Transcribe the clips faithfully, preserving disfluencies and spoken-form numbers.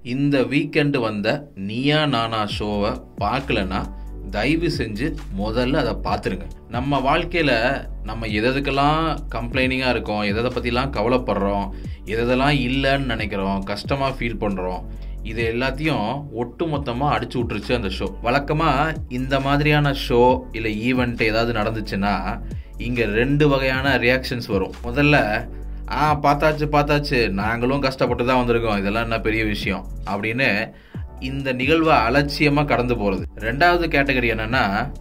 இந்த வீக்கெண்டு வந்த நீயா நானா ஷோவை பார்க்கலன்னா தயவு செஞ்சு முதல்ல அதை பார்த்துருங்க. நம்ம வாழ்க்கையில் நம்ம எதற்கெல்லாம் கம்ப்ளைனிங்காக இருக்கோம், எதை பற்றிலாம் கவலைப்படுறோம், எதெல்லாம் இல்லைன்னு நினைக்கிறோம், கஷ்டமாக ஃபீல் பண்ணுறோம், இது எல்லாத்தையும் ஒட்டு மொத்தமாக அடிச்சு விட்டுருச்சு அந்த ஷோ. வழக்கமாக இந்த மாதிரியான ஷோ இல்லை ஈவெண்ட் ஏதாவது நடந்துச்சுன்னா இங்கே ரெண்டு வகையான ரியாக்ஷன்ஸ் வரும். முதல்ல ஆ பார்த்தாச்சு பார்த்தாச்சு நாங்களும் கஷ்டப்பட்டு தான் வந்திருக்கோம், இதெல்லாம் என்ன பெரிய விஷயம் அப்படின்னு இந்த நிகழ்வை அலட்சியமாக கடந்து போகிறது. ரெண்டாவது கேட்டகரி என்னென்னா,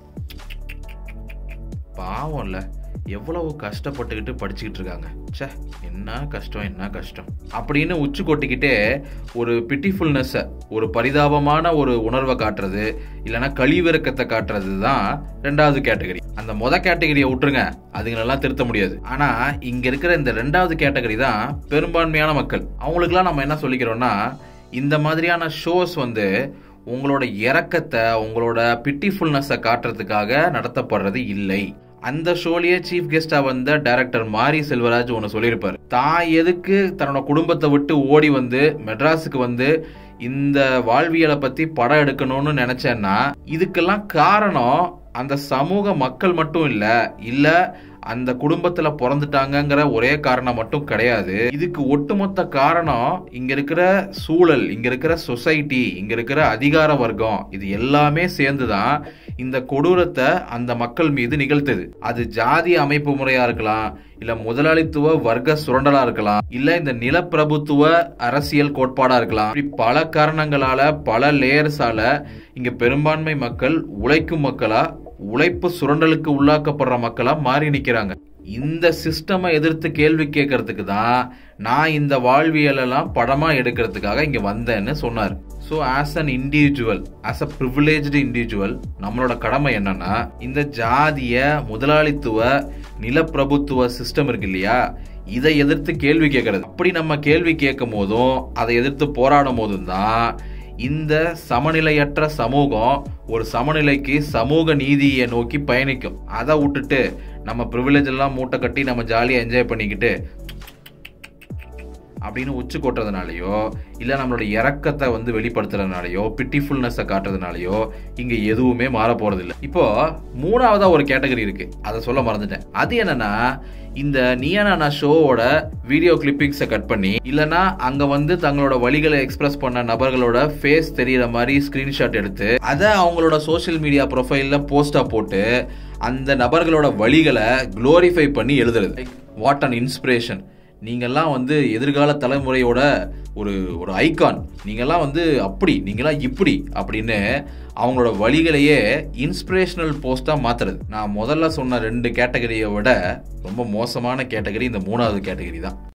பாவம் இல்லை எவ்வளவு கஷ்டப்பட்டுக்கிட்டு படிச்சுக்கிட்டு இருக்காங்க, சே என்ன கஷ்டம் என்ன கஷ்டம் அப்படின்னு உச்சி கொட்டிக்கிட்டே ஒரு பிட்டிஃபுல்னஸை, ஒரு பரிதாபமான ஒரு உணர்வை காட்டுறது, இல்லைன்னா கழிவிறக்கத்தை காட்டுறது தான் ரெண்டாவது கேட்டகரி. அந்த மொத கேட்டகரியை விட்டுருங்க, அதுங்களெல்லாம் திருத்த முடியாது. ஆனால் இங்கே இருக்கிற இந்த ரெண்டாவது கேட்டகரி தான் பெரும்பான்மையான மக்கள். அவங்களுக்குலாம் நம்ம என்ன சொல்லிக்கிறோம்னா, இந்த மாதிரியான ஷோஸ் வந்து உங்களோட இறக்கத்தை, உங்களோட பிட்டிஃபுல்னஸை காட்டுறதுக்காக நடத்தப்படுறது இல்லை. அந்த ஷோலேயே சீஃப் கெஸ்டா வந்த டைரக்டர் மாரி செல்வராஜ் ஒன்று சொல்லியிருப்பார். தான் எதுக்கு தன்னோட குடும்பத்தை விட்டு ஓடி வந்து மெட்ராஸுக்கு வந்து இந்த வாழ்வியலை பத்தி படம் எடுக்கணும்னு நினைச்சேன்னா இதுக்கெல்லாம் காரணம் அந்த சமூக மக்கள் மட்டும் இல்ல இல்ல அந்த குடும்பத்துல பிறந்துட்டாங்கிற ஒரே காரணம் மட்டும் கிடையாது. இதுக்கு ஒட்டுமொத்த காரணம் இங்க இருக்கிற சூழல், இங்க இருக்கிற சொசைட்டி, இங்க இருக்கிற அதிகார வர்க்கம், இது எல்லாமே சேர்ந்துதான் இந்த கொடூரத்தை அந்த மக்கள் மீது நிகழ்த்தது. அது ஜாதி அமைப்பு முறையா இருக்கலாம், இல்ல முதலாளித்துவ வர்க்க சுரண்டலா இருக்கலாம், இல்ல இந்த நிலப்பிரபுத்துவ அரசியல் கோட்பாடா இருக்கலாம். இப்படி பல காரணங்களால, பல லேயர்ஸால இங்க பெரும்பான்மை மக்கள் உழைக்கும் மக்களா, உழைப்பு சுரண்டலுக்கு உள்ளாக்கப்படுற மக்களா மாறி நிக்கிறாங்க. இந்த சிஸ்டமை எதிர்த்து கேள்வி கேட்கறதுக்கு தான் நான் இந்த வாழ்வியலெல்லாம் படமா எடுக்கிறதுக்காக இங்க வந்தேன்னு சொன்னார். So as an individual, as a privileged individual, நம்மளோட கடமை என்னன்னா இந்த ஜாதிய முதலாளித்துவ நிலப்பிரபுத்துவ சிஸ்டம் இருக்கு இல்லையா, இதை எதிர்த்து கேள்வி கேட்கறது. அப்படி நம்ம கேள்வி கேட்கும் போதும் அதை எதிர்த்து போராடும் போதும் தான் இந்த சமநிலையற்ற சமூகம் ஒரு சமநிலைக்கு, சமூக நீதியை நோக்கி பயணிக்கும். அதை விட்டுட்டு நம்ம ப்ரிவிலேஜ் எல்லாம் மூட்டை கட்டி நம்ம ஜாலியாக என்ஜாய் பண்ணிக்கிட்டு அப்படின்னு உச்சி கொட்டுறதுனாலையோ, இல்லை நம்மளோட இறக்கத்தை வந்து வெளிப்படுத்துறதுனாலையோ, பிட்டிஃபுல்னஸை காட்டுறதுனாலையோ இங்கே எதுவுமே மாற போறதில்லை. இப்போ மூணாவதா ஒரு கேட்டகரி இருக்கு, அதை சொல்ல மறந்துட்டேன். அது என்னன்னா, இந்த நீயா நானா ஷோவோட வீடியோ கிளிப்பிங்ஸை கட் பண்ணி, இல்லைன்னா அங்க வந்து தங்களோட வழிகளை எக்ஸ்பிரஸ் பண்ண நபர்களோட ஃபேஸ் தெரியற மாதிரி ஸ்கிரீன்ஷாட் எடுத்து அதை அவங்களோட சோசியல் மீடியா ப்ரொஃபைல்ல போஸ்டா போட்டு அந்த நபர்களோட வழிகளை குளோரிஃபை பண்ணி எழுதுறது. What an inspiration! நீங்கெல்லாம் வந்து எதிர்கால தலைமுறையோட ஒரு ஒரு ஐகான், நீங்கெல்லாம் வந்து அப்படி, நீங்களாம் இப்படி அப்படின்னு அவங்களோட வழிகளையே இன்ஸ்பிரேஷனல் போஸ்டா மாத்துறது. நான் முதல்ல சொன்ன ரெண்டு கேட்டகரியை விட ரொம்ப மோசமான கேட்டகரி இந்த மூணாவது கேட்டகரி தான்.